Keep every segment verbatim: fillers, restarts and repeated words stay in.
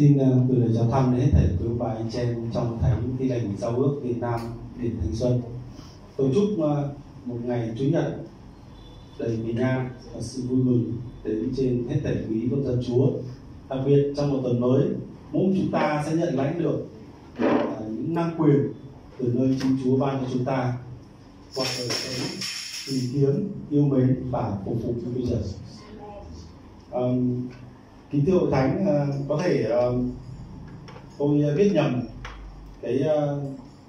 Xin uh, gửi lời chào thăm đến hết thảy quý bà anh chị em trong Thánh Tin Lành Giao Ước Việt Nam Điển Thanh Xuân. Tôi chúc uh, một ngày Chủ nhật đầy bình an và sự vui mừng đến trên hết thảy quý con dân Chúa. Đặc biệt trong một tuần mới, mỗi chúng ta sẽ nhận lãnh được uh, những năng quyền từ nơi Chúa Chúa ban cho chúng ta qua đời sống tìm kiếm, yêu mến và phục vụ cho Chúa Trời. Um, Kính thưa hội thánh, uh, có thể uh, tôi uh, viết nhầm cái uh,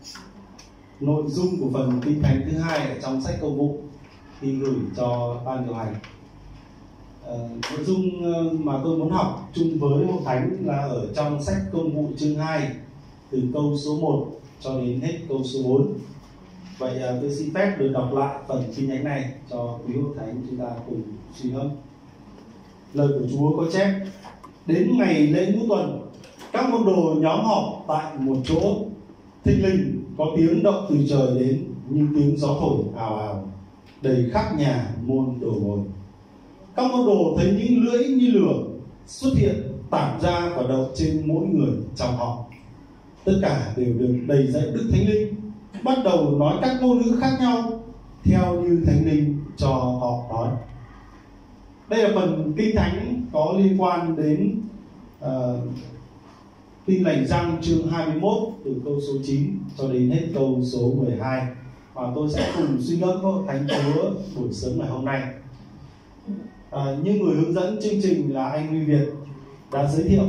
nội dung của phần kinh thánh thứ hai ở trong sách Công vụ khi gửi cho ban điều hành. Uh, nội dung uh, mà tôi muốn học chung với hội thánh là ở trong sách Công vụ chương hai từ câu số một cho đến hết câu số bốn. Vậy uh, tôi xin phép được đọc lại phần kinh thánh này cho quý hội thánh chúng ta cùng suy ngẫm. Lời của Chúa có chép: đến ngày lễ ngũ tuần, các môn đồ nhóm họp tại một chỗ. Thình lình có tiếng động từ trời đến như tiếng gió thổi ào ào, đầy khắp nhà môn đồ ngồi. Các môn đồ thấy những lưỡi như lửa xuất hiện tản ra và đậu trên mỗi người trong họ. Tất cả đều được đầy dẫy Đức Thánh Linh, bắt đầu nói các ngôn ngữ khác nhau theo như Thánh Linh cho họ nói. Đây là phần kinh thánh có liên quan đến uh, Tin Lành Răng chương hai mươi mốt từ câu số chín cho đến hết câu số mười hai, và tôi sẽ cùng suy ngẫm với Thánh Chúa buổi sớm ngày hôm nay. Uh, như người hướng dẫn chương trình là anh Huy Việt đã giới thiệu,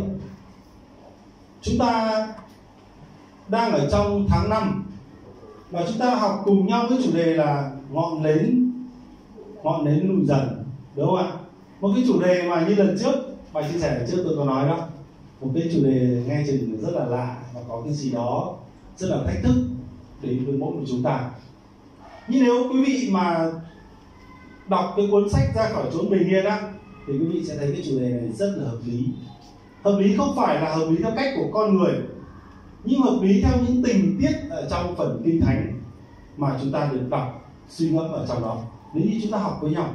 chúng ta đang ở trong tháng năm và chúng ta học cùng nhau với chủ đề là ngọn nến ngọn nến lụi dần, đúng không ạ? Một cái chủ đề mà như lần trước bài chia sẻ lần trước tôi có nói đó, một cái chủ đề nghe chừng rất là lạ và có cái gì đó rất là thách thức đến với mỗi của chúng ta. Nhưng nếu quý vị mà đọc cái cuốn sách Ra Khỏi Chốn Bình Yên á, thì quý vị sẽ thấy cái chủ đề này rất là hợp lý. Hợp lý không phải là hợp lý theo cách của con người, nhưng hợp lý theo những tình tiết ở trong phần kinh thánh mà chúng ta được đọc, suy ngẫm ở trong đó, nếu như chúng ta học với nhau.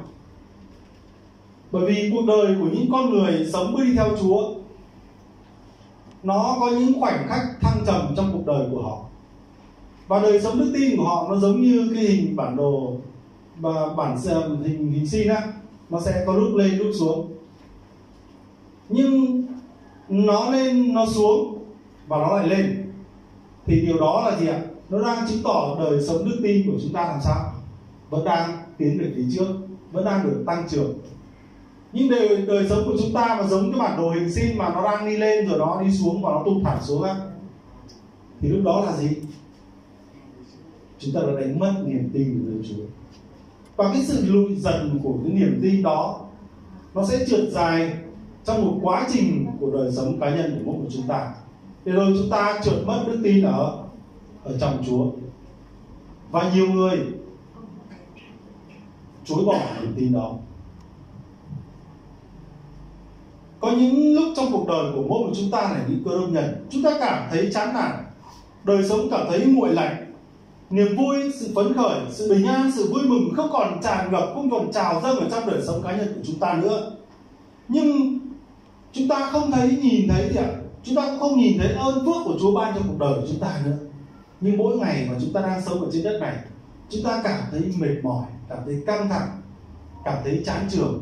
Bởi vì cuộc đời của những con người sống đi theo Chúa, nó có những khoảnh khắc thăng trầm trong cuộc đời của họ. Và đời sống đức tin của họ nó giống như cái hình bản đồ và bản hình hình sin á, nó sẽ có lúc lên lúc xuống. Nhưng nó lên nó xuống và nó lại lên, thì điều đó là gì ạ? Nó đang chứng tỏ đời sống đức tin của chúng ta làm sao? Vẫn đang tiến về phía trước, vẫn đang được tăng trưởng. Nhưng đời, đời sống của chúng ta mà giống cái bản đồ hình sin mà nó đang đi lên rồi nó đi xuống và nó tụt thẳng xuống á, thì lúc đó là gì? Chúng ta đã đánh mất niềm tin của nơi Chúa. Và cái sự lụi dần của cái niềm tin đó, nó sẽ trượt dài trong một quá trình của đời sống cá nhân của mỗi của chúng ta. Để rồi chúng ta trượt mất đức tin ở ở trong Chúa. Và nhiều người chối bỏ niềm tin đó. Có những lúc trong cuộc đời của mỗi một chúng ta này, những cơ đốc nhân, chúng ta cảm thấy chán nản, đời sống cảm thấy nguội lạnh, niềm vui, sự phấn khởi, sự bình an, sự vui mừng không còn tràn ngập, không còn trào dâng ở trong đời sống cá nhân của chúng ta nữa. Nhưng chúng ta không thấy nhìn thấy gì ạ? Chúng ta cũng không nhìn thấy ơn phước của Chúa ban cho cuộc đời của chúng ta nữa. Nhưng mỗi ngày mà chúng ta đang sống ở trên đất này, chúng ta cảm thấy mệt mỏi, cảm thấy căng thẳng, cảm thấy chán chường.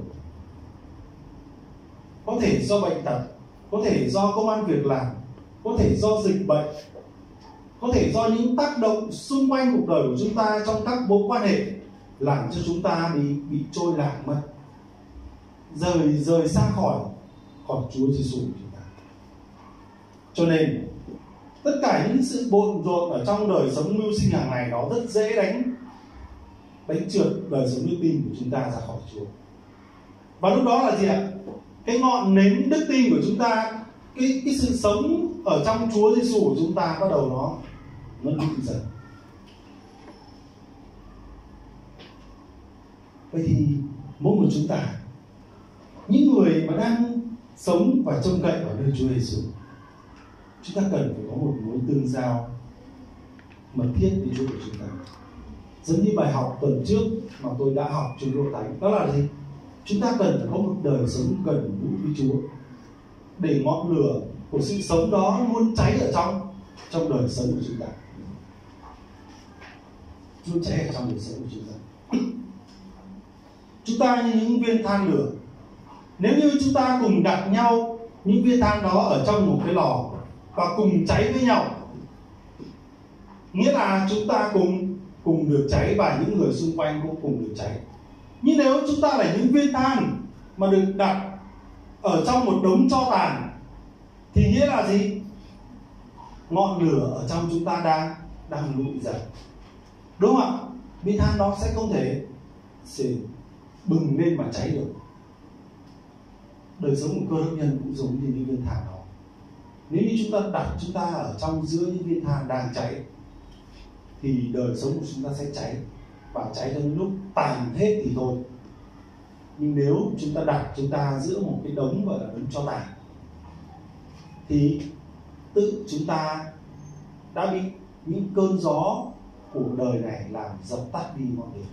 Có thể do bệnh tật, có thể do công ăn việc làm, có thể do dịch bệnh, có thể do những tác động xung quanh cuộc đời của chúng ta trong các mối quan hệ làm cho chúng ta bị bị trôi lạc mất, rời rời xa khỏi khỏi Chúa Giêsu của chúng ta. Cho nên tất cả những sự bộn rộn ở trong đời sống mưu sinh hàng ngày đó rất dễ đánh đánh trượt đời sống đức tin của chúng ta ra khỏi Chúa. Và lúc đó là gì ạ? Cái ngọn nến đức tin của chúng ta, cái cái sự sống ở trong Chúa Giêsu của chúng ta bắt đầu nó nó lụi dần. Vậy thì mỗi một chúng ta, những người mà đang sống và trông cậy vào nơi Chúa Giêsu, chúng ta cần phải có một mối tương giao mật thiết với Chúa của chúng ta. Giống như bài học tuần trước mà tôi đã học trong Lô Thánh, đó là gì? Chúng ta cần phải có một đời sống gần gũi với Chúa, để ngọn lửa của sự sống đó muốn cháy ở trong trong đời sống của chúng ta, luôn cháy ở trong đời sống của chúng ta. Chúng ta như những viên than lửa, nếu như chúng ta cùng đặt nhau những viên than đó ở trong một cái lò và cùng cháy với nhau, nghĩa là chúng ta cùng cùng được cháy và những người xung quanh cũng cùng được cháy. Nhưng nếu chúng ta là những viên than mà được đặt ở trong một đống tro tàn thì nghĩa là gì? Ngọn lửa ở trong chúng ta đang đang lụi dần, đúng không ạ? Viên than đó sẽ không thể sẽ bừng lên mà cháy được. Đời sống của Cơ Đốc nhân cũng giống như những viên than đó. Nếu như chúng ta đặt chúng ta ở trong giữa những viên than đang cháy thì đời sống của chúng ta sẽ cháy, và cháy đến lúc tàn hết thì thôi. Nhưng nếu chúng ta đặt chúng ta giữa một cái đống gọi là đống tro tàn thì tự chúng ta đã bị những cơn gió của đời này làm dập tắt đi mọi điều.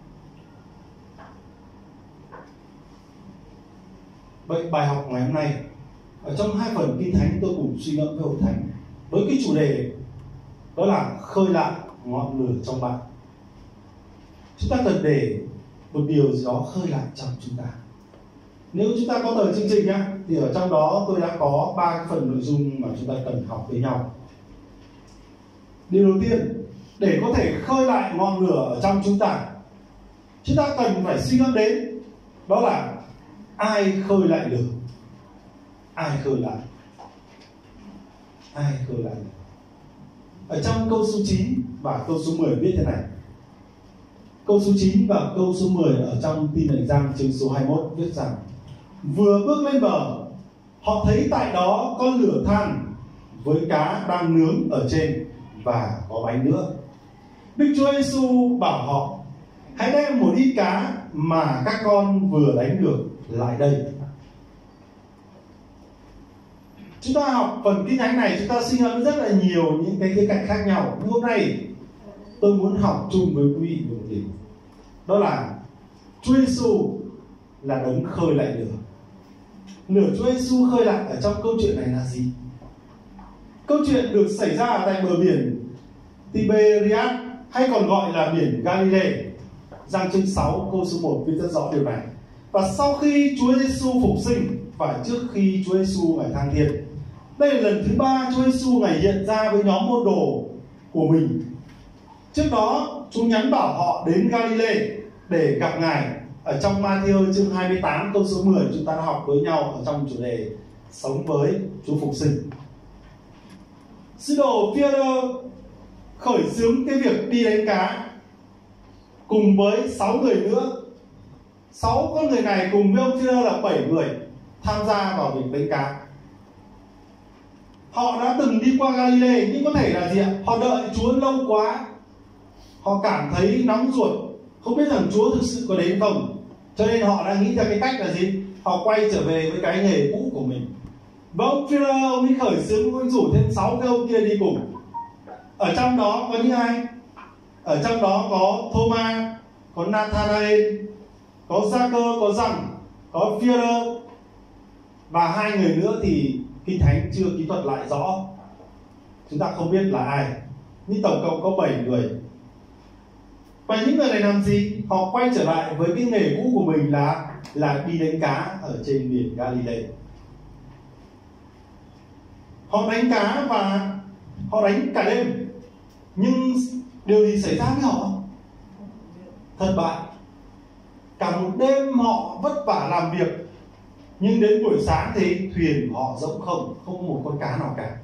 Vậy bài học ngày hôm nay ở trong hai phần Kinh Thánh tôi cùng suy ngẫm với hội thánh với cái chủ đề đó là khơi lại ngọn lửa trong bạn. Chúng ta cần để một điều gì đó khơi lại trong chúng ta. Nếu chúng ta có tờ chương trình nhá, thì ở trong đó tôi đã có ba cái phần nội dung mà chúng ta cần học với nhau. Điều đầu tiên, để có thể khơi lại ngọn lửa ở trong chúng ta, chúng ta cần phải suy ngẫm đến đó là ai khơi lại lửa. Ai khơi lại? Ai khơi lại? Ở trong câu số chín và câu số mười viết thế này. Câu số chín và câu số mười ở trong Tin Lành Giăng chương số hai mươi mốt viết rằng: vừa bước lên bờ, họ thấy tại đó có lửa than với cá đang nướng ở trên và có bánh nữa. Đức Chúa Giêsu bảo họ: hãy đem một ít cá mà các con vừa đánh được lại đây. Chúng ta học phần Kinh Thánh này, chúng ta suy ngẫm rất là nhiều những cái khía cạnh khác nhau. Nhưng hôm nay tôi muốn học chung với quý vị một điều, đó là Chúa Giêsu là đấng khơi lại lửa. Lửa Chúa Giêsu khơi lại ở trong câu chuyện này là gì? Câu chuyện được xảy ra ở tại bờ biển Tiberias, hay còn gọi là biển Galilee. Giăng chương sáu câu số một viết rất rõ điều này. Và sau khi Chúa Giêsu phục sinh và trước khi Chúa Giêsu ngài thăng thiên, đây là lần thứ ba Chúa Giêsu ngài hiện ra với nhóm môn đồ của mình. Trước đó Chúa nhắn bảo họ đến Galilee để gặp ngài. Ở trong Ma-thi-ơ chương hai mươi tám câu số mười chúng ta đã học với nhau ở trong chủ đề sống với Chúa phục sinh. Sứ đồ Phi-e-rơ khởi xướng cái việc đi đánh cá cùng với sáu người nữa. Sáu con người này cùng với ông Phi-e-rơ là bảy người tham gia vào việc đánh cá. Họ đã từng đi qua Galilee, nhưng có thể là gì ạ? Họ đợi Chúa lâu quá, họ cảm thấy nóng ruột, không biết rằng Chúa thực sự có đến không, cho nên họ đã nghĩ ra cái cách là gì? Họ quay trở về với cái nghề cũ của mình. Và ông Phi-e-rơ ông ấy khởi xướng, ông rủ thêm sáu cái ông kia đi cùng. Ở trong đó có những ai? Ở trong đó có Thô-ma, có Na-than-a-ên, có Gia-cơ, có Giăng, có Phi-e-rơ, và hai người nữa thì Kinh Thánh chưa kỹ thuật lại rõ, chúng ta không biết là ai, nhưng tổng cộng có bảy người. Và những người này làm gì? Họ quay trở lại với cái nghề cũ của mình là là đi đánh cá ở trên biển Galilee. Họ đánh cá và họ đánh cả đêm. Nhưng điều gì xảy ra với họ? Thất bại. Cả một đêm họ vất vả làm việc, nhưng đến buổi sáng thì thuyền họ rỗng không, không có một con cá nào cả.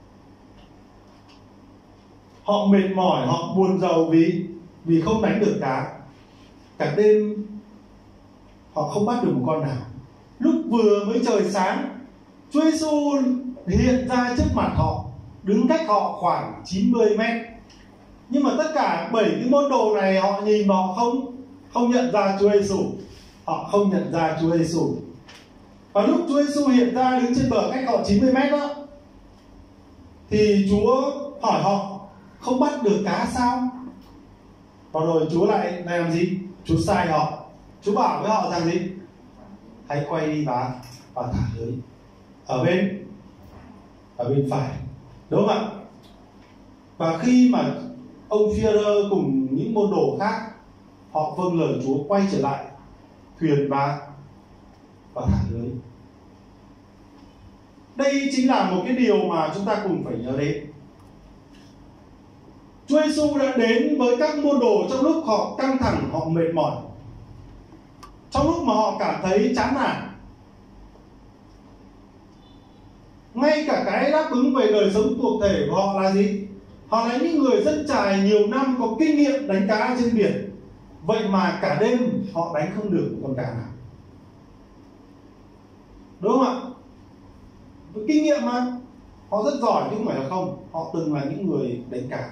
Họ mệt mỏi, họ buồn rầu vì vì không đánh được cá. Cả đêm họ không bắt được một con nào. Lúc vừa mới trời sáng, Chúa Giêsu hiện ra trước mặt họ, đứng cách họ khoảng chín mươi mét. Nhưng mà tất cả bảy cái môn đồ này họ nhìn mà họ không không nhận ra Chúa Giêsu. Họ không nhận ra Chúa Giêsu. Và lúc Chúa Giêsu hiện ra đứng trên bờ cách họ chín mươi mét đó, thì Chúa hỏi họ: không bắt được cá sao? Và rồi Chúa lại lại làm gì? Chúa sai họ. Chúa bảo với họ rằng gì? Hãy quay đi và và thả lưới ở bên ở bên phải, đúng không ạ? Và khi mà ông Führer cùng những môn đồ khác họ vâng lời Chúa, quay trở lại thuyền và và thả lưới. Đây chính là một cái điều mà chúng ta cùng phải nhớ đến. Chúa Giêsu đã đến với các môn đồ trong lúc họ căng thẳng, họ mệt mỏi, trong lúc mà họ cảm thấy chán nản. Ngay cả cái đáp ứng về đời sống thuộc thể của họ là gì? Họ là những người dân trải nhiều năm, có kinh nghiệm đánh cá trên biển. Vậy mà cả đêm họ đánh không được con cá nào. Đúng không ạ? Với kinh nghiệm mà, họ rất giỏi chứ không phải là không. Họ từng là những người đánh cá.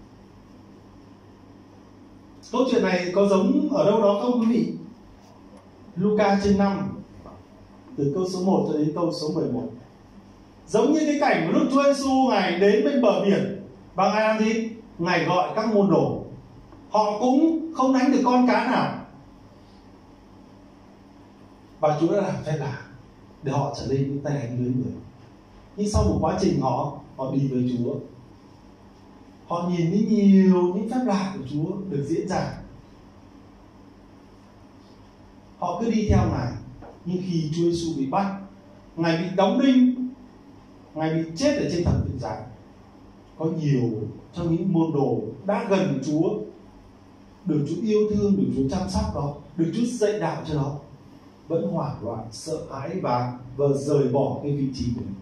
Câu chuyện này có giống ở đâu đó không quý vị? Luca chương năm, từ câu số một cho đến câu số mười một. Giống như cái cảnh mà lúc Chúa Giêsu Ngài đến bên bờ biển, và Ngài làm gì? Ngài gọi các môn đồ. Họ cũng không đánh được con cá nào, và Chúa đã làm phép lạ để họ trở nên những tay đánh lưới người. Nhưng sau một quá trình họ họ đi với Chúa, họ nhìn thấy nhiều những phép lạ của Chúa được diễn ra, họ cứ đi theo Ngài. Nhưng khi Chúa Giêsu bị bắt, Ngài bị đóng đinh, Ngài bị chết ở trên thập tự giá, có nhiều trong những môn đồ đã gần Chúa, được Chúa yêu thương, được Chúa chăm sóc đó, được Chúa dạy đạo cho đó, vẫn hoảng loạn, sợ hãi và và rời bỏ cái vị trí của mình.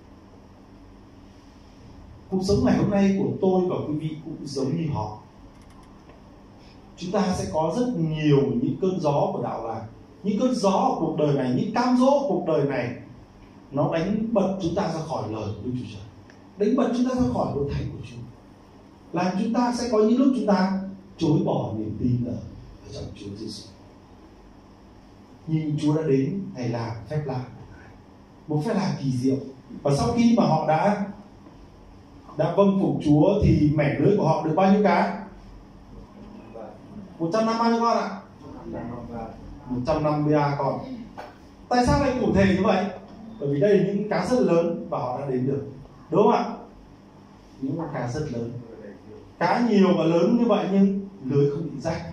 Cuộc sống ngày hôm nay của tôi và quý vị cũng giống như họ. Chúng ta sẽ có rất nhiều những cơn gió của đạo lạc, những cơn gió của cuộc đời này, những cám dỗ của cuộc đời này, nó đánh bật chúng ta ra khỏi lời của Đức Chúa Trời, đánh bật chúng ta ra khỏi hội thánh của Chúa, làm chúng ta sẽ có những lúc chúng ta chối bỏ niềm tin ở, ở trong Chúa Giêsu. Nhưng Chúa đã đến Ngài làm phép lạ, một phép lạ kỳ diệu. Và sau khi mà họ đã đã vâng phục Chúa thì mẻ lưới của họ được bao nhiêu cá? một trăm năm mươi con ạ? một trăm năm mươi ba con. Tại sao lại cụ thể như vậy? Bởi vì đây là những cá rất lớn và họ đã đến được, đúng không ạ? Những con cá rất lớn, cá nhiều và lớn như vậy nhưng lưới không bị rách.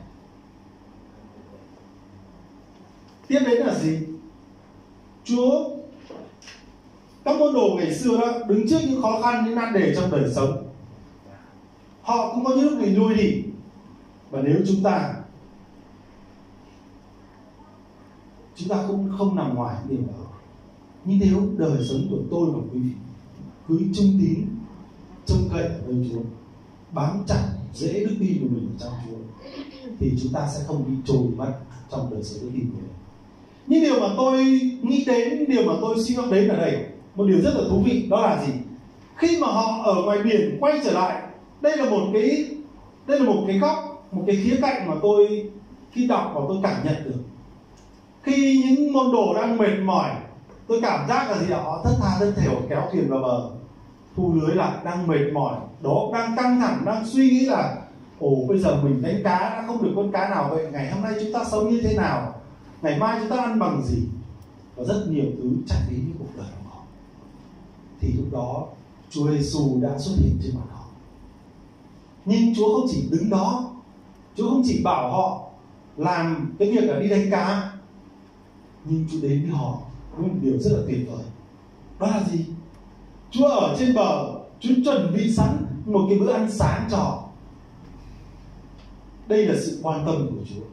Tiếp đến là gì? Chúa, các môn đồ ngày xưa đó đứng trước những khó khăn, những nan đề trong đời sống, họ cũng có những lúc bị lui đi. Và nếu chúng ta chúng ta cũng không nằm ngoài điều đó. Nhưng nếu đời sống của tôi và quý vị cứ trung tín, trông cậy ở nơi Chúa, bám chặt dễ đức tin của mình trong Chúa, thì chúng ta sẽ không bị trôi mất trong đời sống đức tin của mình. Nhưng điều mà tôi nghĩ đến, điều mà tôi suy ngẫm đến ở đây, một điều rất là thú vị, đó là gì? Khi mà họ ở ngoài biển quay trở lại, đây là một cái đây là một cái góc, một cái khía cạnh mà tôi khi đọc và tôi cảm nhận được. Khi những môn đồ đang mệt mỏi, tôi cảm giác là gì ạ? Họ thất tha thất thểu kéo thuyền vào bờ, thu lưới lại, đang mệt mỏi, đó đang căng thẳng, đang suy nghĩ là ồ, bây giờ mình đánh cá đã không được con cá nào, vậy ngày hôm nay chúng ta sống như thế nào? Ngày mai chúng ta ăn bằng gì? Và rất nhiều thứ chạy đến với cuộc đời của họ. Thì lúc đó Chúa Giêsu đã xuất hiện trên mặt họ. Nhưng Chúa không chỉ đứng đó, Chúa không chỉ bảo họ làm cái việc là đi đánh cá, nhưng Chúa đến với họ với một điều rất là tuyệt vời. Đó là gì? Chúa ở trên bờ, Chúa chuẩn bị sẵn một cái bữa ăn sáng cho họ. Đây là sự quan tâm của Chúa.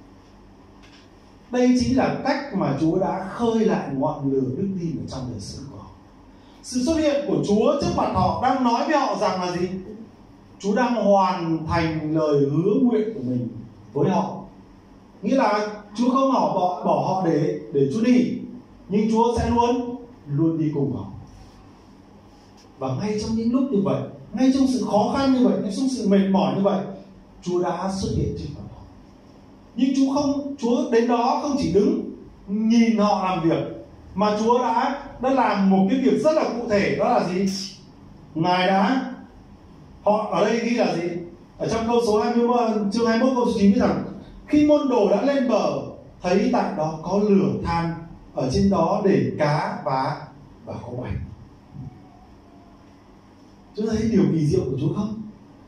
Đây chính là cách mà Chúa đã khơi lại ngọn lửa đức tin ở trong đời sống của họ. Sự xuất hiện của Chúa trước mặt họ đang nói với họ rằng là gì? Chúa đang hoàn thành lời hứa nguyện của mình với họ. Nghĩa là Chúa không bỏ, bỏ, bỏ họ để, để Chúa đi, nhưng Chúa sẽ luôn luôn đi cùng họ. Và ngay trong những lúc như vậy, ngay trong sự khó khăn như vậy, ngay trong sự mệt mỏi như vậy, Chúa đã xuất hiện trước mặt họ. Nhưng Chúa không, Chúa đến đó không chỉ đứng nhìn họ làm việc, mà Chúa đã đã làm một cái việc rất là cụ thể, đó là gì? Ngài đã, họ ở đây ghi là gì? Ở trong câu số hai mươi mốt, chương hai mươi mốt câu số chín viết rằng khi môn đồ đã lên bờ, thấy tại đó có lửa than, ở trên đó để cá và và có bánh. Chúa thấy điều kỳ diệu của Chúa không?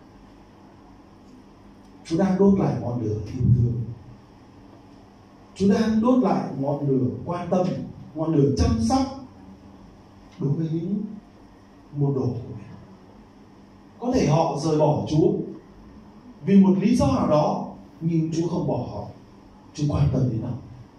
Chúa đang đốt lại ngọn lửa yêu thương. Chúa đang đốt lại ngọn lửa quan tâm, ngọn lửa chăm sóc đối với những môn đồ của mình. Có thể họ rời bỏ Chúa vì một lý do nào đó, nhưng Chúa không bỏ họ. Chúa quan tâm đến họ.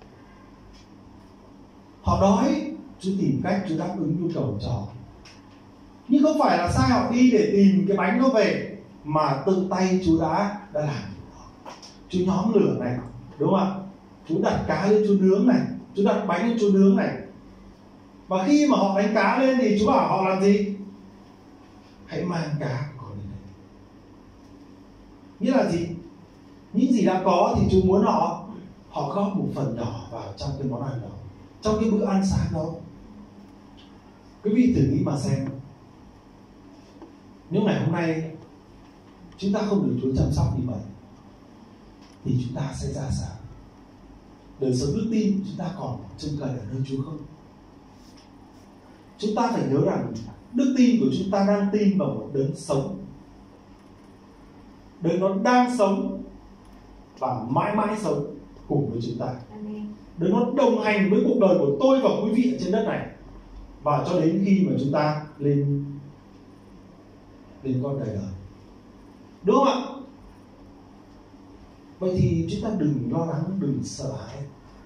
Họ đói, Chúa tìm cách Chúa đáp ứng nhu cầu cho họ. Nhưng không phải là sai họ đi để tìm cái bánh đó về, mà tự tay Chúa đã đã làm. Chúa nhóm lửa này, đúng không ạ? Chúa đặt cá lên Chúa nướng này, Chúa đặt bánh lên Chúa nướng này. Và khi mà họ đánh cá lên thì Chúa bảo họ làm gì? Hãy mang cá của con lên đây. Nghĩa là gì? Những gì đã có thì Chúa muốn họ họ góp một phần nhỏ vào trong cái món ăn đó, trong cái bữa ăn sáng đó. Quý vị thử nghĩ mà xem, nếu ngày hôm nay chúng ta không được Chúa chăm sóc như vậy thì chúng ta sẽ ra sao? Đời sống đức tin chúng ta còn trông cậy ở nơi Chúa không? Chúng ta phải nhớ rằng đức tin của chúng ta đang tin vào một đấng sống. Đấng nó đang sống và mãi mãi sống cùng với chúng ta. Đấng nó đồng hành với cuộc đời của tôi và quý vị ở trên đất này, và cho đến khi mà chúng ta lên lên con đời đời. Đúng không ạ? Vậy thì chúng ta đừng lo lắng, đừng sợ hãi,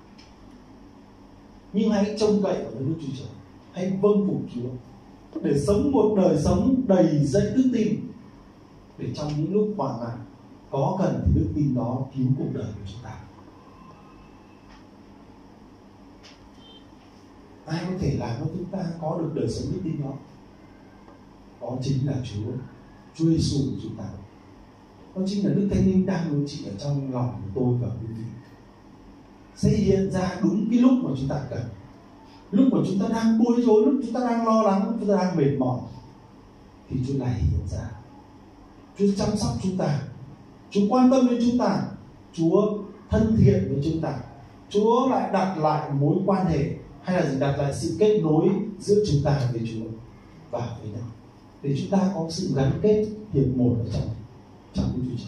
nhưng hãy trông cậy vào Đức Chúa Trời. Hãy vâng phục Chúa để sống một đời sống đầy dẫy đức tin, để trong những lúc hoạn nạn có cần thì đức tin đó cứu cuộc đời của chúng ta. Ai có thể làm cho chúng ta có được đời sống đức tin đó? Đó chính là Chúa, Chúa Giêsu của chúng ta. Đó chính là Đức Thánh Linh đang ngự trị ở trong lòng của tôi và quý vị, sẽ hiện ra đúng cái lúc mà chúng ta cần. Lúc mà chúng ta đang bối rối, lúc chúng ta đang lo lắng, lúc chúng ta đang mệt mỏi, thì Chúa này hiện ra. Chúa chăm sóc chúng ta, Chúa quan tâm đến chúng ta, Chúa thân thiện với chúng ta. Chúa lại đặt lại mối quan hệ, hay là gì, đặt lại sự kết nối giữa chúng ta với Chúa và với nhau, để chúng ta có sự gắn kết hiệp một ở trong trong Đức Chúa Trời.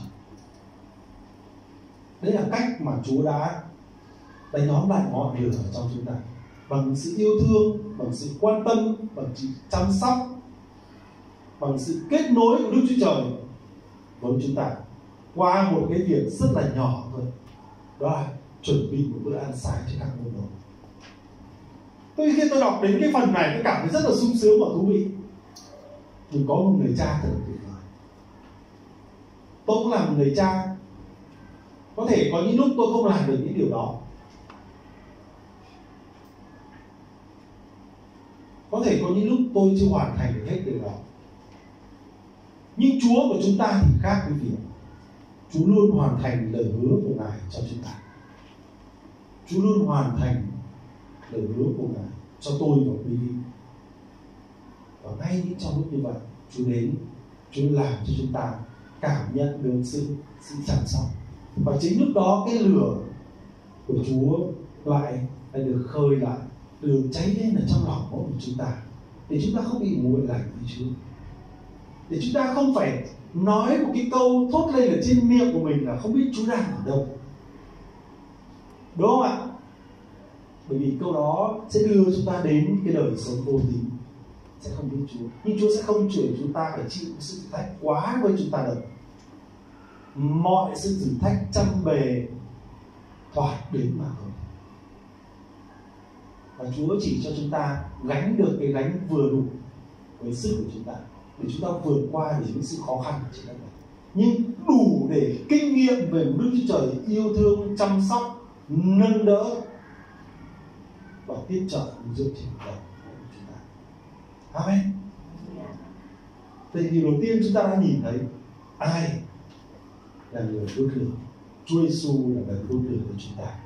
Đấy là cách mà Chúa đã đánh nhóm lại ngọn lửa ở trong chúng ta, bằng sự yêu thương, bằng sự quan tâm, bằng sự chăm sóc, bằng sự kết nối của Đức Chúa Trời với chúng ta, qua một cái việc rất là nhỏ thôi, đó là chuẩn bị một bữa ăn sáng cho các môn đồ. Tôi khi tôi đọc đến cái phần này, tôi cảm thấy rất là sung sướng và thú vị. Mình có một người cha thật là tuyệt vời. Tôi cũng là một người cha. Có thể có những lúc tôi không làm được những điều đó. Có thể có những lúc tôi chưa hoàn thành được hết điều đó. Nhưng Chúa của chúng ta thì khác với việc Chúa luôn hoàn thành lời hứa của Ngài cho chúng ta. Chúa luôn hoàn thành lời hứa của Ngài cho tôi và quý vị. Và ngay những trong lúc như vậy, Chúa đến, Chúa làm cho chúng ta cảm nhận được sự, sự chăm sóc. Và chính lúc đó cái lửa của Chúa lại, lại được khơi lại, được cháy lên ở trong lòng mỗi của chúng ta, để chúng ta không bị nguội lạnh với Chúa, để chúng ta không phải nói một cái câu thốt lên ở trên miệng của mình là không biết Chúa đang ở đâu. Đúng không ạ? Bởi vì câu đó sẽ đưa chúng ta đến cái đời sống vô tín, sẽ không biết Chúa. Nhưng Chúa sẽ không chửi chúng ta phải chịu sự thử thách quá với chúng ta đâu. Mọi sự thử thách trăm bề thoạt đến mà thôi. Và Chúa chỉ cho chúng ta gánh được cái gánh vừa đủ với sức của chúng ta, để chúng ta vượt qua những sự khó khăn trên đất này, nhưng đủ để kinh nghiệm về một Đức Chúa Trời yêu thương, chăm sóc, nâng đỡ và tiếp trợ giúp trên cuộc đời của chúng ta. Amen. Thì điều đầu tiên chúng ta đã nhìn thấy ai là người đốt lửa. Chúa Giêsu là người đốt lửa của chúng ta.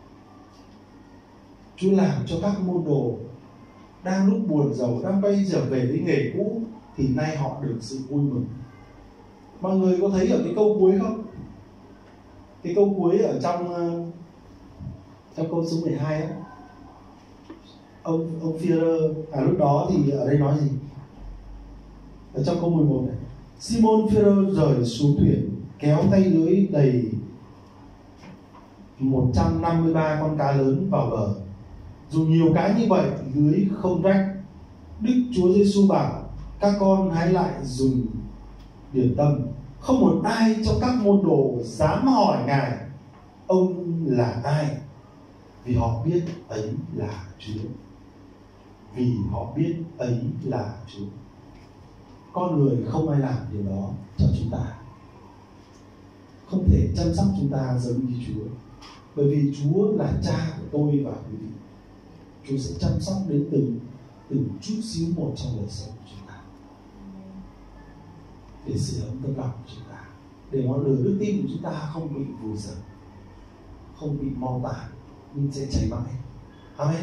Chúa làm cho các môn đồ đang lúc buồn rầu, đang quay trở về với nghề cũ, thì nay họ được sự vui mừng. Mọi người có thấy ở cái câu cuối không? Cái câu cuối ở trong trong câu số mười hai ấy, ông ông Phi-rơ à lúc đó thì ở đây nói gì? Ở trong câu mười một này, Simon Phêrô rời xuống thuyền, kéo tay lưới đầy một trăm năm mươi ba con cá lớn vào bờ. Dù nhiều cá như vậy, lưới không rách. Đức Chúa Giêsu bảo: các con hãy lại dùng điểm tâm. Không một ai trong các môn đồ dám hỏi Ngài ông là ai, vì họ biết ấy là Chúa. Vì họ biết ấy là Chúa. Con người không ai làm điều đó cho chúng ta, không thể chăm sóc chúng ta giống như Chúa, bởi vì Chúa là cha của tôi và quý vị. Chúa sẽ chăm sóc đến từng từng chút xíu một trong đời sống của chúng ta, để sửa ấm tâm lòng của chúng ta, để ngọn lửa đức tin của chúng ta không bị vùi dập, không bị mau tàn, nhưng sẽ cháy mãi. Amen.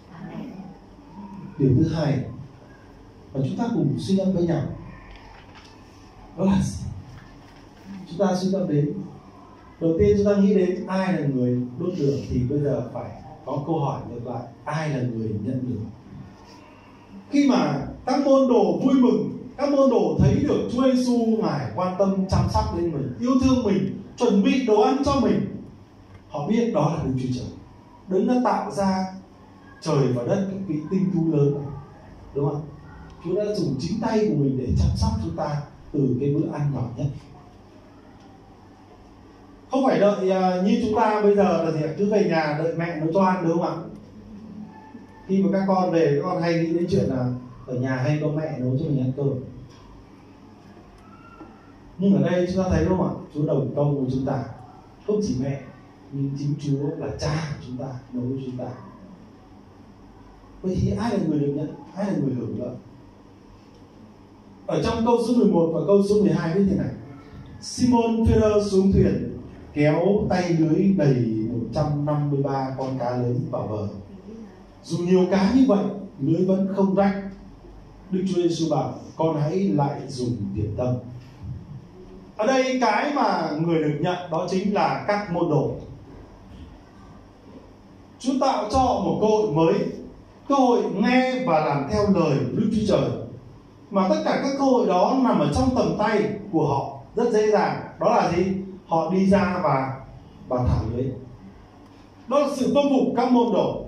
Điều thứ hai và chúng ta cùng suy ngẫm với nhau, đó là gì? Chúng ta suy ngẫm đến, đầu tiên chúng ta nghĩ đến ai là người đốt lửa, thì bây giờ phải có câu hỏi ngược lại: ai là người nhận lửa? Khi mà các môn đồ vui mừng, các môn đồ thấy được Chúa Giêsu Ngài quan tâm chăm sóc đến mình, yêu thương mình, chuẩn bị đồ ăn cho mình, họ biết đó là Đức Chúa Trời, Đấng đã tạo ra trời và đất, các vị tinh tú lớn này, đúng không? Chúa đã dùng chính tay của mình để chăm sóc chúng ta từ cái bữa ăn nhỏ nhất. Không phải đợi uh, như chúng ta bây giờ là gì, cứ về nhà đợi mẹ nấu cho ăn, đúng không ạ? Khi mà các con về, các con hay nghĩ đến chuyện là ở nhà hay có mẹ nấu cho mình ăn cơm. Nhưng ở đây chúng ta thấy đúng không ạ? Chúa đồng công với chúng ta, không chỉ mẹ, nhưng chính Chúa là cha của chúng ta nấu cho chúng ta. Vậy thì ai là người được nhận, ai là người hưởng lợi? Ở trong câu số mười một và câu số mười hai viết thế này: Simon Phêrô xuống thuyền, kéo tay lưới đầy một trăm năm mươi ba con cá lớn vào bờ. Dù nhiều cá như vậy, lưới vẫn không rách. Đức Chúa Giêsu bảo: con hãy lại dùng điểm tâm. Ở đây cái mà người được nhận đó chính là các môn đồ. Chúa tạo cho họ một cơ hội mới, cơ hội nghe và làm theo lời của Đức Chúa Trời, mà tất cả các cơ hội đó nằm ở trong tầm tay của họ, rất dễ dàng. Đó là gì? Họ đi ra và và thả lưới. Đó là sự vâng phục các môn đồ.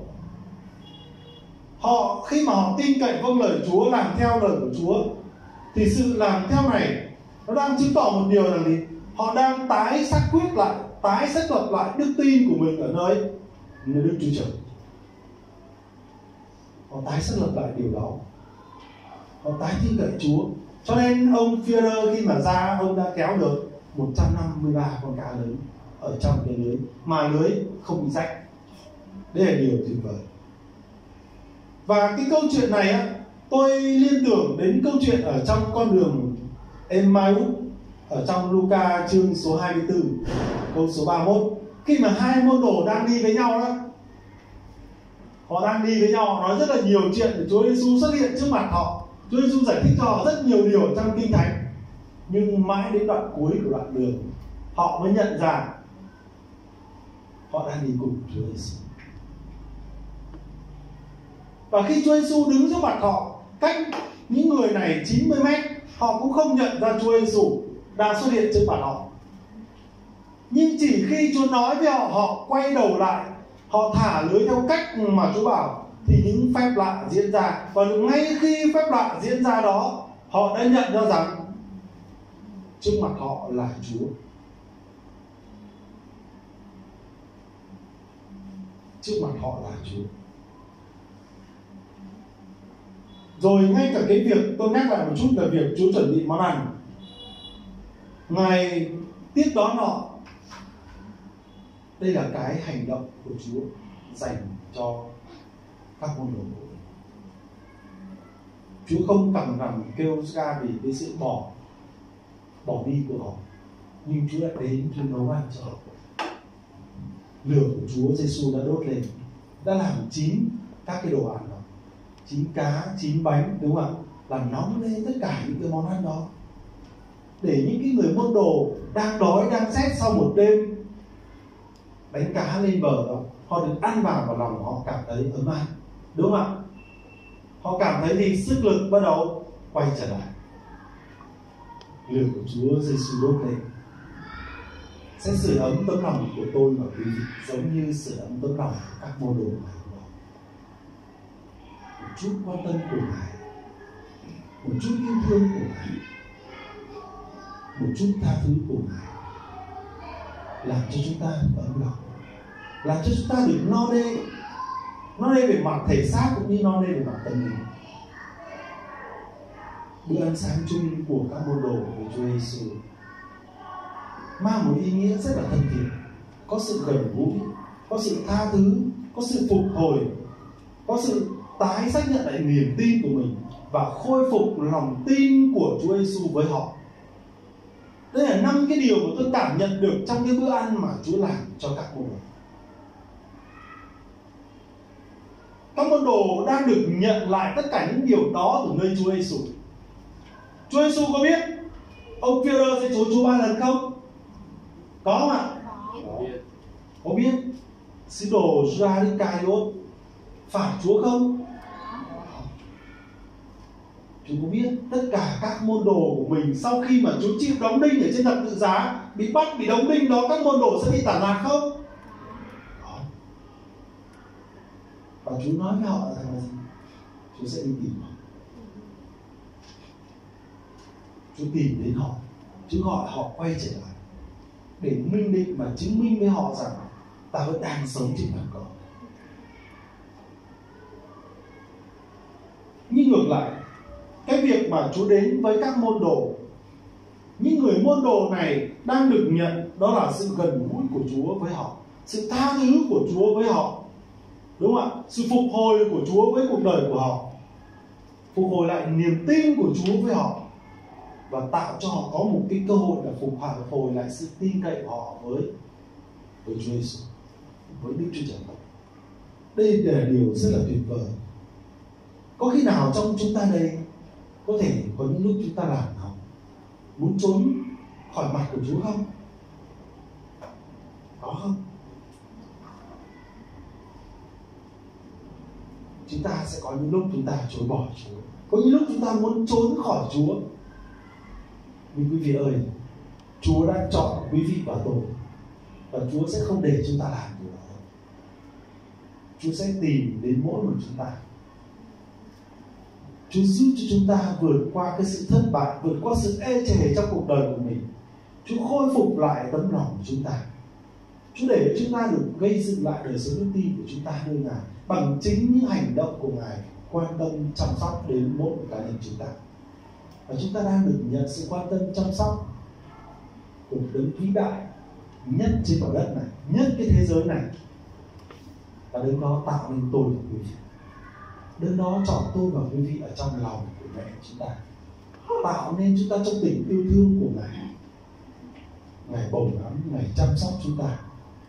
Họ khi mà họ tin cậy vâng lời Chúa, làm theo lời của Chúa, thì sự làm theo này nó đang chứng tỏ một điều là gì? Họ đang tái xác quyết lại, tái xác lập lại đức tin của mình ở nơi nơi Đức Chúa Trời. Họ tái xác lập lại điều đó. Họ tái tin cậy Chúa. Cho nên ông Phêrô khi mà ra, ông đã kéo được một trăm năm mươi ba con cá lớn ở trong cái lưới, mà lưới không bị rách. Đây là điều tuyệt vời. Và cái câu chuyện này á, tôi liên tưởng đến câu chuyện ở trong con đường Emmaus ở trong Luca chương số hai mươi tư, câu số ba mươi mốt. Khi mà hai môn đồ đang đi với nhau đó, họ đang đi với nhau, họ nói rất là nhiều chuyện để Chúa Giêsu xuất hiện trước mặt họ. Chúa Giêsu giải thích cho họ rất nhiều điều trong Kinh Thánh. Nhưng mãi đến đoạn cuối của đoạn đường, họ mới nhận ra họ đang đi cùng Chúa Giêsu. Và khi Chúa Giêsu đứng trước mặt họ, cách những người này chín mươi mét, họ cũng không nhận ra Chúa Giêsu đang xuất hiện trước mặt họ. Nhưng chỉ khi Chúa nói với họ, họ quay đầu lại, họ thả lưới theo cách mà Chúa bảo, thì những phép lạ diễn ra. Và ngay khi phép lạ diễn ra đó, họ đã nhận ra rằng trước mặt họ là Chúa. Trước mặt họ là Chúa. Rồi ngay cả cái việc, tôi nhắc lại một chút về việc Chúa chuẩn bị món ăn. Ngài tiếp đón họ. Đây là cái hành động của Chúa dành cho các môn đồ. Chúa không cầm rằm kêu ca vì cái sự bỏ bỏ đi của họ, nhưng Chúa đã đến Chúa nấu ăn cho họ. Lửa của Chúa Giêsu đã đốt lên, đã làm chín các cái đồ ăn đó, chín cá, chín bánh, đúng không ạ? Làm nóng lên tất cả những cái món ăn đó, để những cái người môn đồ đang đói, đang rét sau một đêm đánh cá lên bờ đó, họ được ăn vào vào lòng họ cảm thấy ấm áp, đúng không ạ? Họ cảm thấy thì sức lực bắt đầu quay trở lại. lửa của Chúa Giêsu đốt lên sẽ sưởi ấm tấm lòng của tôi và quý vị, giống như sưởi ấm tấm lòng của các môn đồ ngày hôm đó. Một chút quan tâm của Ngài, một chút yêu thương của Ngài, một chút tha thứ của Ngài, làm cho chúng ta ấm lòng, làm cho chúng ta được no đê, no đê về mặt thể xác cũng như no đê về mặt tâm linh. Bữa ăn sáng chung của các môn đồ của Chúa Giêsu mang một ý nghĩa rất là thân thiện, có sự gần gũi, có sự tha thứ, có sự phục hồi, có sự tái xác nhận lại niềm tin của mình và khôi phục lòng tin của Chúa Giêsu với họ. Đây là năm cái điều mà tôi cảm nhận được trong cái bữa ăn mà Chúa làm cho các môn đồ. Các môn đồ đang được nhận lại tất cả những điều đó từ nơi Chúa Giêsu. Chúa Giêsu có biết ông Phi-e-rơ sẽ chối Chúa ba lần không? Có không ạ? Có. Có biết sứ đồ Giu-đa Iscariot phản Chúa không? Chúa có biết tất cả các môn đồ của mình sau khi mà Chúa chịu đóng đinh ở trên thập tự giá, bị bắt, bị đóng đinh đó, các môn đồ sẽ bị tản lạc không? Có. Và Chúa nói với họ rằng là gì? Chúa sẽ đi tìm họ. Chúa tìm đến họ, Chúa gọi họ quay trở lại để minh định và chứng minh với họ rằng ta vẫn đang sống trên mặt cỏ. Nhưng ngược lại, cái việc mà Chúa đến với các môn đồ, những người môn đồ này đang được nhận đó là sự gần gũi của Chúa với họ, sự tha thứ của Chúa với họ, đúng không ạ? Sự phục hồi của Chúa với cuộc đời của họ, phục hồi lại niềm tin của Chúa với họ, và tạo cho họ có một cái cơ hội là phục hồi lại sự tin cậy của họ với với Chúa Giêsu, với Đức Chúa Trời. Đây là điều rất là tuyệt vời. Có khi nào trong chúng ta đây có thể có những lúc chúng ta làm không, muốn trốn khỏi mặt của Chúa không? Có không? Chúng ta sẽ có những lúc chúng ta chối bỏ Chúa, có những lúc chúng ta muốn trốn khỏi Chúa. Nhưng quý vị ơi, Chúa đã chọn quý vị và tôi, và Chúa sẽ không để chúng ta làm điều đó. Chúa sẽ tìm đến mỗi một chúng ta. Chúa giúp cho chúng ta vượt qua cái sự thất bại, vượt qua sự ê chề trong cuộc đời của mình. Chúa khôi phục lại tấm lòng của chúng ta. Chúa để chúng ta được gây dựng lại đời sống đức tin của chúng ta nơi Ngài bằng chính những hành động của Ngài quan tâm chăm sóc đến mỗi một cá nhân chúng ta. Và chúng ta đang được nhận sự quan tâm chăm sóc của đấng vĩ đại nhất trên quả đất này, nhất cái thế giới này. Và đấng đó tạo nên tôi và quý vị. Đấng đó chọn tôi và quý vị ở trong lòng của mẹ chúng ta, tạo nên chúng ta trong tình yêu thương của Ngài. Ngài bầu ấm, Ngài chăm sóc chúng ta,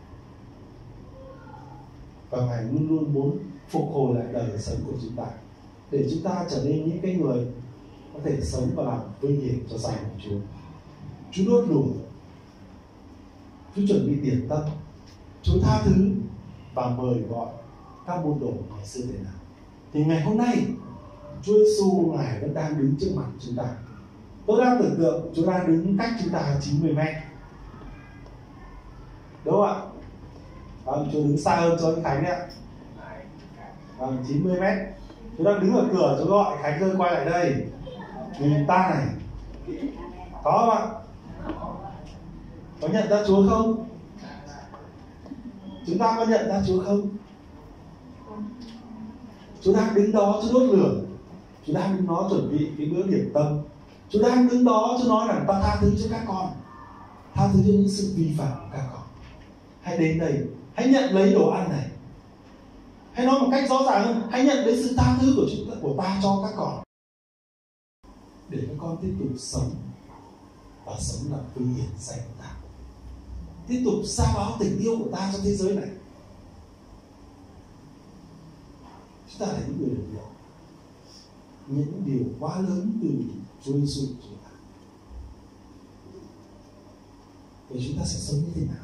và Ngài luôn luôn muốn phục hồi lại đời sống của chúng ta, để chúng ta trở nên những cái người có thể sống và làm vinh hiển cho danh của Chúa. Chúa đốt lửa, Chúa chuẩn bị tiền tâm, Chúa tha thứ và mời gọi các môn đồ ngày xưa thế nào. Thì ngày hôm nay Chúa Giêsu Ngài vẫn đang đứng trước mặt chúng ta. Tôi đang tưởng tượng Chúa đang đứng cách chúng ta chín mươi mét, đúng không ạ? Vâng, Chúa đứng xa hơn cho anh Khánh đấy ạ. Vâng, chín mươi mét. Chúa đang đứng ở cửa, Chúa gọi Khánh ơi quay lại đây, nhìn ta này. Có không ạ? Có nhận ra Chúa không? Chúng ta có nhận ra Chúa không? Chúa đang đứng đó, Chúa đốt lửa. Chúa đang đứng đó chuẩn bị cái bữa điểm tâm. Chúa đang đứng đó, Chúa nói rằng ta tha thứ cho các con, tha thứ cho những sự vi phạm của các con. Hãy đến đây, hãy nhận lấy đồ ăn này. Hãy nói một cách rõ ràng hơn, hãy nhận lấy sự tha thứ của chúng ta, của ta cho các con, để các con tiếp tục sống và sống làm vinh hiển danh của ta, tiếp tục sa báo tình yêu của ta trong thế giới này. Chúng ta là những người được hiểu những điều quá lớn từ Chúa Giêsu của chúng ta. Vậy chúng ta sẽ sống như thế nào?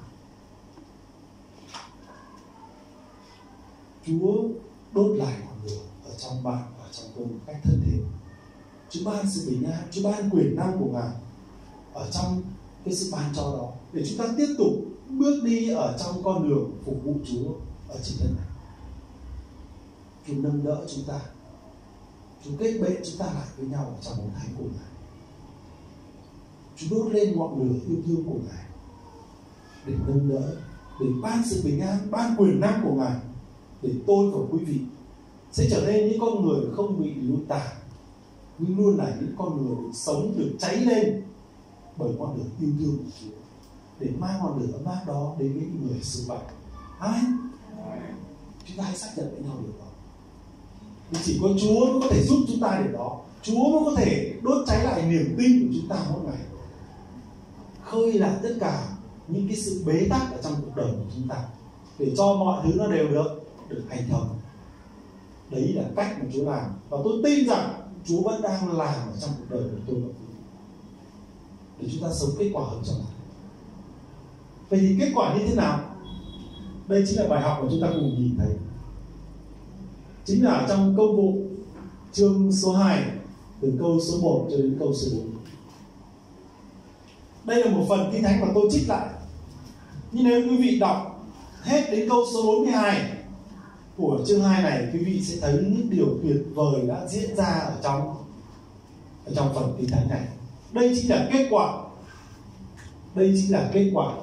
Chúa đốt lại ngọn lửa ở trong bạn và trong tôi một cách thân thiện. Chúa ban sự bình an, Chúa ban quyền năng của Ngài ở trong cái sự ban cho đó, để chúng ta tiếp tục bước đi ở trong con đường phục vụ Chúa ở trên đất này. Chúa nâng đỡ chúng ta, Chúa kết bệ chúng ta lại với nhau ở trong hồn thánh của Ngài. Chúa đốt lên ngọn lửa yêu thương của Ngài để nâng đỡ, để ban sự bình an, ban quyền năng của Ngài, để tôi và quý vị sẽ trở nên những con người không bị lụi tàn, nhưng luôn là những con người được sống, được cháy lên bởi ngọn lửa yêu thương của Chúa, để mang ngọn lửa ấm áp đó đến với những người xung quanh. Amen. Chúng ta hãy xác nhận với nhau điều đó. Vì chỉ có Chúa mới có thể giúp chúng ta điều đó. Chúa mới có thể đốt cháy lại niềm tin của chúng ta mỗi ngày, khơi lại tất cả những cái sự bế tắc ở trong cuộc đời của chúng ta, để cho mọi thứ nó đều được được hành thông. Đấy là cách mà Chúa làm, và tôi tin rằng Chúa vẫn đang làm ở trong cuộc đời của tôi và quý vị, để chúng ta sống kết quả hơn trong này. Vậy thì kết quả như thế nào? Đây chính là bài học mà chúng ta cùng nhìn thấy. Chính là trong Công vụ chương số hai, từ câu số một cho đến câu số bốn. Đây là một phần Kinh Thánh mà tôi trích lại. Nhưng nếu quý vị đọc hết đến câu số bốn mươi hai của chương hai này, quý vị sẽ thấy những điều tuyệt vời đã diễn ra ở trong ở trong phần Kinh Thánh này. Đây chính là kết quả. Đây chính là kết quả.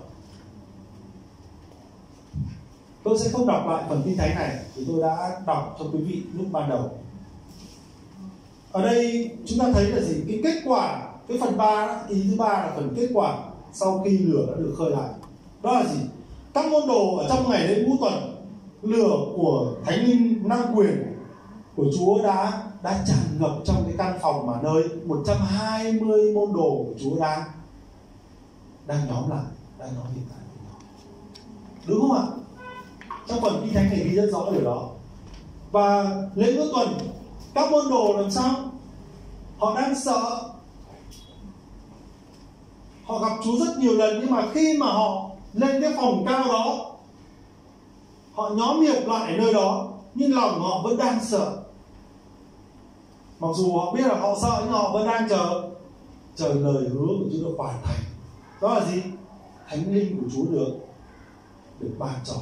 Tôi sẽ không đọc lại phần Kinh Thánh này, thì tôi đã đọc cho quý vị lúc ban đầu. Ở đây chúng ta thấy là gì? Cái kết quả, cái phần ba, ý thứ ba là phần kết quả sau khi lửa đã được khơi lại. Đó là gì? Các môn đồ ở trong ngày lễ ngũ tuần, lửa của Thánh Linh năng quyền của Chúa đã đã tràn ngập trong cái căn phòng mà nơi một trăm hai mươi môn đồ của Chúa đang đang nhóm lại, đang nói hiện tại với nhau. Đúng không ạ? Trong phần Kinh Thánh này ghi rất rõ điều đó. Và lễ ngũ tuần, các môn đồ làm sao? Họ đang sợ. Họ gặp Chúa rất nhiều lần, nhưng mà khi mà họ lên cái phòng cao đó, họ nhóm hiệp lại ở nơi đó, nhưng lòng họ vẫn đang sợ. Mặc dù họ biết là họ sợ, nhưng họ vẫn đang chờ chờ lời hứa của Chúa được hoàn thành. Đó là gì? Thánh Linh của Chúa được được ban cho.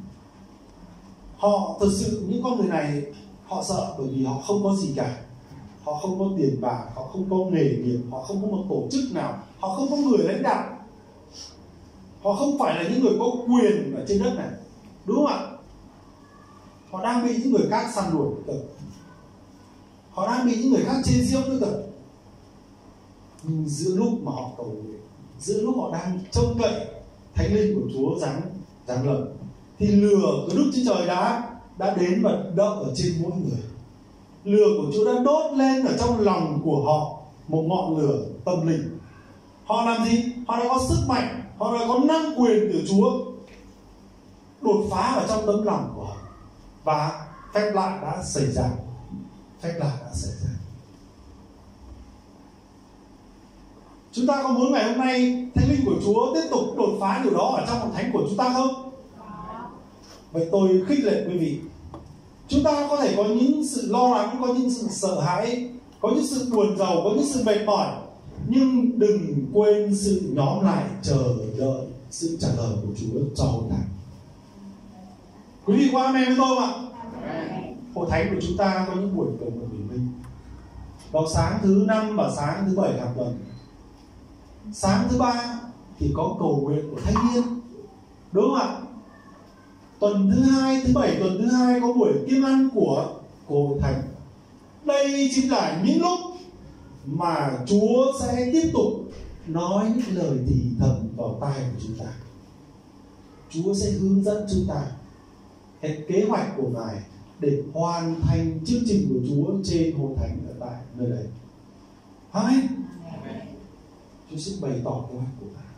Họ thực sự, những con người này họ sợ bởi vì họ không có gì cả. Họ không có tiền bạc, họ không có nghề nghiệp, họ không có một tổ chức nào, họ không có người lãnh đạo. Họ không phải là những người có quyền ở trên đất này. Đúng không ạ? Họ đang bị những người khác săn đuổi nữa. Họ đang bị những người khác chế giễu nữa. Nhưng giữa lúc mà họ cầu nguyện, giữa lúc họ đang trông cậy Thánh Linh của Chúa giáng giáng lâm, thì lửa của Đức Chúa Trời đã đã đến và đậu ở trên mỗi người. Lửa của Chúa đã đốt lên ở trong lòng của họ một ngọn lửa tâm linh. Họ làm gì? Họ đã có sức mạnh, họ đã có năng quyền từ Chúa đột phá vào trong tấm lòng của họ, và phép lạ đã xảy ra. Phép lạ đã xảy ra. Chúng ta có muốn ngày hôm nay Thánh Linh của Chúa tiếp tục đột phá điều đó ở trong hội thánh của chúng ta không? Vậy tôi khích lệ quý vị, chúng ta có thể có những sự lo lắng, có những sự sợ hãi, có những sự buồn rầu, có những sự mệt mỏi, nhưng đừng quên sự nhóm lại chờ đợi sự trả lời của Chúa cho hội thánh. Quý vị có amen với tôi không ạ? Hội thánh của chúng ta có những buổi cầu nguyện bình minh vào sáng thứ năm và sáng thứ bảy hàng tuần. Sáng thứ ba thì có cầu nguyện của thanh niên, đúng không ạ? Tuần thứ hai, thứ bảy tuần thứ hai có buổi kim ăn của của hội thánh. Đây chính là những lúc mà Chúa sẽ tiếp tục nói những lời thì thầm vào tai của chúng ta. Chúa sẽ hướng dẫn chúng ta cái kế hoạch của Ngài để hoàn thành chương trình của Chúa trên hội thánh ở tại nơi đây. Amen. Chúa sẽ bày tỏ kế hoạch của Ngài.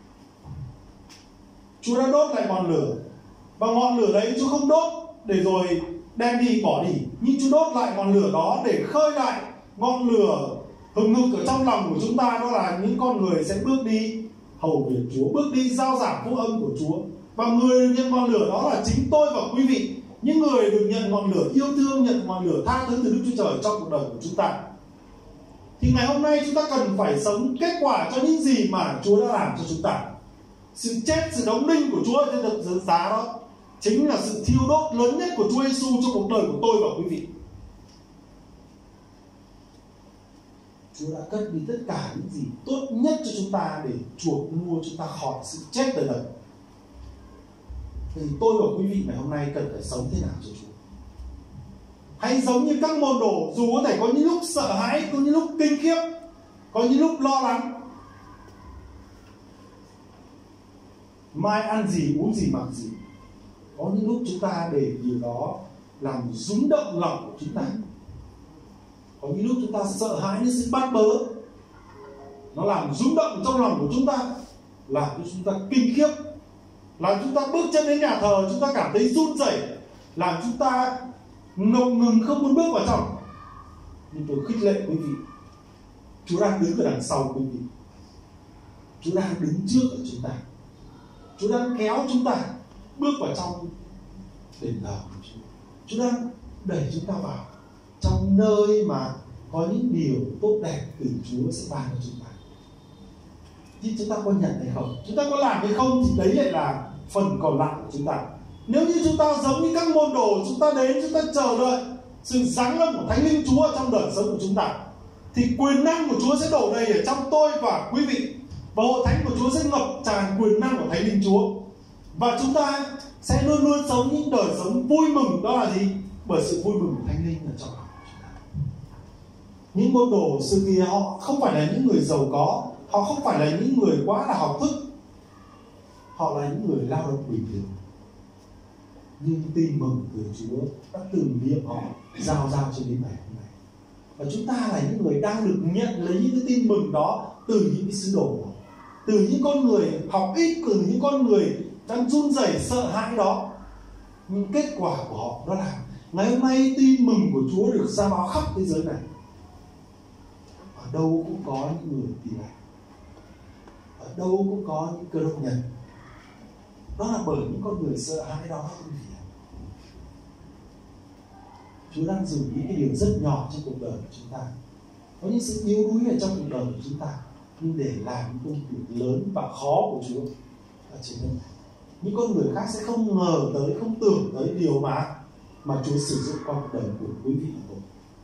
Chúa đã đốt lại ngọn lửa, và ngọn lửa đấy Chúa không đốt để rồi đem đi bỏ đi, nhưng Chúa đốt lại ngọn lửa đó để khơi lại ngọn lửa hừng hực ở trong lòng của chúng ta. Đó là những con người sẽ bước đi hầu việc Chúa, bước đi rao giảng phúc âm của Chúa. Và người nhận ngọn lửa đó là chính tôi và quý vị, những người được nhận ngọn lửa yêu thương, nhận ngọn lửa tha thứ từ Đức Chúa Trời trong cuộc đời của chúng ta. thì ngày hôm nay chúng ta cần phải sống kết quả cho những gì mà Chúa đã làm cho chúng ta. Sự chết, sự đóng đinh của Chúa trên thập tự giá đó chính là sự thiêu đốt lớn nhất của Chúa Giêsu trong cuộc đời của tôi và quý vị. Chúa đã cất đi tất cả những gì tốt nhất cho chúng ta để chuộc mua chúng ta khỏi sự chết đời đời. Thì tôi và quý vị ngày hôm nay cần phải sống thế nào cho Chúa? Hay giống như các môn đồ, dù có thể có những lúc sợ hãi, có những lúc kinh khiếp, có những lúc lo lắng, mai ăn gì, uống gì, mặc gì, có những lúc chúng ta để điều đó làm rung động lòng của chúng ta. Có những lúc chúng ta sợ hãi những sự bắt bớ, nó làm rung động trong lòng của chúng ta, làm cho chúng ta kinh khiếp, làm chúng ta bước chân đến nhà thờ chúng ta cảm thấy run rẩy, làm chúng ta ngập ngừng không muốn bước vào trong. Nhưng tôi khích lệ quý vị, Chúa đang đứng ở đằng sau quý vị, Chúa đang đứng trước ở chúng ta, Chúa đang kéo chúng ta bước vào trong đền thờ của Chúa. Chúa đang đẩy chúng ta vào trong nơi mà có những điều tốt đẹp từ Chúa sẽ ban cho chúng ta. Nhưng chúng ta có nhận hay không? Chúng ta có làm hay không thì đấy lại là phần còn lại của chúng ta. Nếu như chúng ta giống như các môn đồ, chúng ta đến, chúng ta chờ đợi sự giáng lâm của Thánh Linh Chúa trong đời sống của chúng ta, thì quyền năng của Chúa sẽ đổ đầy ở trong tôi và quý vị, và hội thánh của Chúa sẽ ngập tràn quyền năng của Thánh Linh Chúa, và chúng ta sẽ luôn luôn sống những đời sống vui mừng. Đó là gì? Bởi sự vui mừng của Thánh Linh ở trong lòng chúng ta. Những môn đồ xưa kia họ không phải là những người giàu có, họ không phải là những người quá là học thức, họ là những người lao động bình thường, nhưng tin mừng từ Chúa đã từ miệng họ giao giao cho đến ngày hôm nay. Và chúng ta là những người đang được nhận lấy những cái tin mừng đó từ những cái sứ đồ đó, từ những con người học ít, từ những con người đang run rẩy sợ hãi đó. Nhưng kết quả của họ đó là ngày hôm nay tin mừng của Chúa được ra báo khắp thế giới này. Ở đâu cũng có những người tin lành, ở đâu cũng có những cơ đốc nhân. Đó là bởi những con người sợ hãi đó. Chúa đang dùng những cái điều rất nhỏ trong cuộc đời của chúng ta, có những sự yếu đuối ở trong cuộc đời của chúng ta, nhưng để làm những công việc lớn và khó của Chúa ở trên đất này. Những con người khác sẽ không ngờ tới, không tưởng tới điều mà mà Chúa sử dụng qua cuộc đời của quý vị và tôi.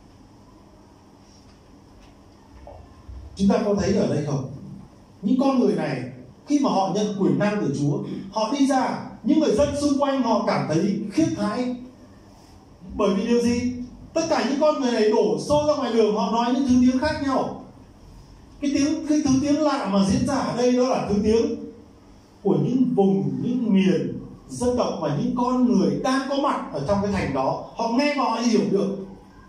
Chúng ta có thấy ở đây không? Những con người này khi mà họ nhận quyền năng từ Chúa, họ đi ra, những người dân xung quanh họ cảm thấy khiếp hãi. Bởi vì điều gì? Tất cả những con người này đổ xô ra ngoài đường, họ nói những thứ tiếng khác nhau. Cái tiếng, cái thứ tiếng lạ mà diễn ra ở đây đó là thứ tiếng của những vùng, những miền dân tộc và những con người đang có mặt ở trong cái thành đó. Họ nghe và họ hiểu được.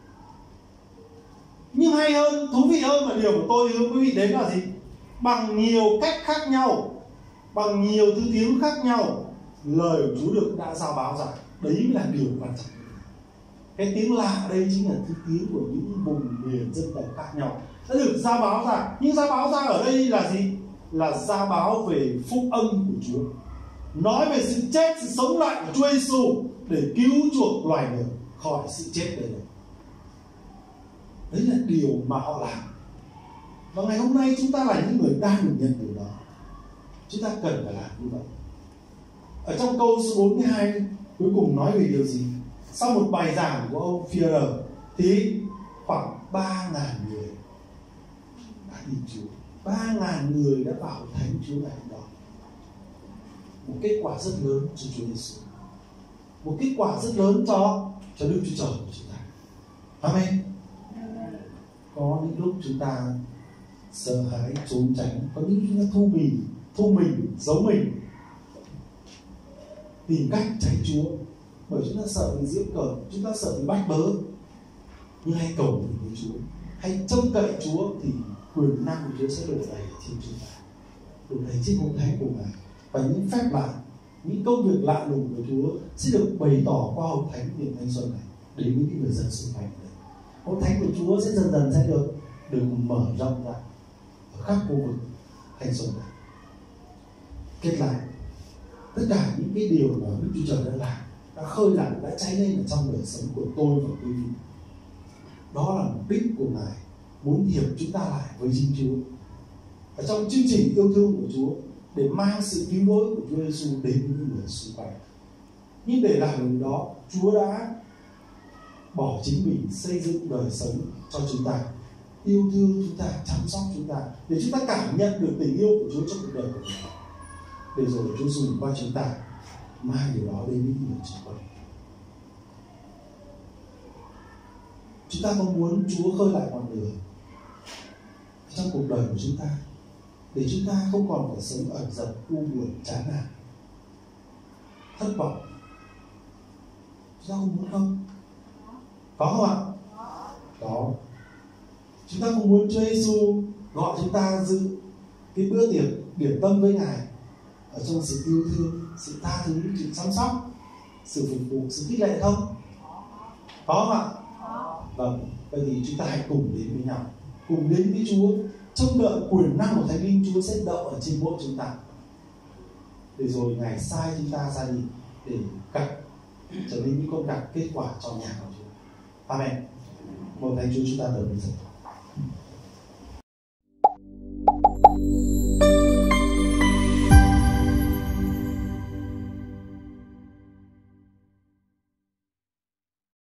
Nhưng hay hơn, thú vị hơn là điều của tôi hướng quý vị đến là gì? Bằng nhiều cách khác nhau, bằng nhiều thứ tiếng khác nhau, lời của Chúa được đã giao báo ra. Đấy mới là điều quan trọng. Cái tiếng lạ ở đây chính là thứ tiếng của những vùng miền dân tộc khác nhau đã được giao báo ra. Nhưng giao báo ra ở đây là gì? Là giao báo về phúc âm của Chúa, nói về sự chết, sự sống lại của Chúa Giêsu để cứu chuộc loài người khỏi sự chết đấy. Đấy là điều mà họ làm. Và ngày hôm nay chúng ta là những người đang được nhận điều đó. Chúng ta cần phải làm như vậy. Ở trong câu số bốn mươi hai cuối cùng nói về điều gì? Sau một bài giảng của ông Führer thì khoảng ba ngàn người đã tin Chúa, ba ngàn người đã vào thánh Chúa ngày hôm đó. Một kết quả rất lớn cho Chúa Giêsu, một kết quả rất lớn cho cho Đức Chúa Trời của chúng ta. Amen. Có những lúc chúng ta sợ hãi trốn tránh, có những lúc chúng ta thu mình, thu mình, giấu mình, tìm cách tránh Chúa, bởi chúng ta sợ bị giễu cợt, chúng ta sợ bị bách bớ. Nhưng hãy cầu nguyện với Chúa, hãy trông cậy Chúa thì quyền năng của Chúa sẽ đổ đầy trên chúng ta, đổ đầy trên hội thánh của Ngài, và những phép lạ, những công việc lạ lùng của Chúa sẽ được bày tỏ qua hội thánh Điện Thanh Xuân này đến với những người dân xung quanh này. Hội thánh của Chúa sẽ dần dần sẽ được được mở rộng ra ở khắp khu vực Thanh Xuân này. Kết lại, tất cả những cái điều mà Đức Chúa Trời đã làm, đã khơi lại, đã cháy lên ở trong đời sống của tôi và quý vị, đó là mục đích của Ngài muốn hiệp chúng ta lại với chính Chúa ở trong chương trình yêu thương của Chúa, để mang sự cứu rỗi của Chúa Giêsu đến với những người xung quanh. Nhưng để làm điều đó, Chúa đã bỏ chính mình xây dựng đời sống cho chúng ta, yêu thương chúng ta, chăm sóc chúng ta, để chúng ta cảm nhận được tình yêu của Chúa trong cuộc đời của mình, để rồi Chúa dùng qua chúng ta mang điều đó đến với những người xung quanh. Chúng ta có muốn Chúa khơi lại ngọn lửa trong cuộc đời của chúng ta, để chúng ta không còn phải sống ẩn dật, u buồn, chán nản, thất vọng? Chúng ta không muốn không? Có không ạ? Có. Chúng ta không muốn Chúa Giêsu gọi chúng ta dự cái bữa tiệc điểm tâm với Ngài ở trong sự yêu thương, sự tha thứ, sự chăm sóc, sự phục vụ, sự khích lệ không? Có không ạ? Vâng, vậy thì chúng ta hãy cùng đến với nhau, cùng đến với Chúa, trông đợi quyền năng của Thánh Linh Chúa sẽ đậu ở trên mỗi chúng ta, để rồi Ngài sai chúng ta ra đi để gặt, trở nên những con gặt kết quả cho nhà của Chúa. Amen. Một Thánh Chúa chúng ta đợi bây giờ.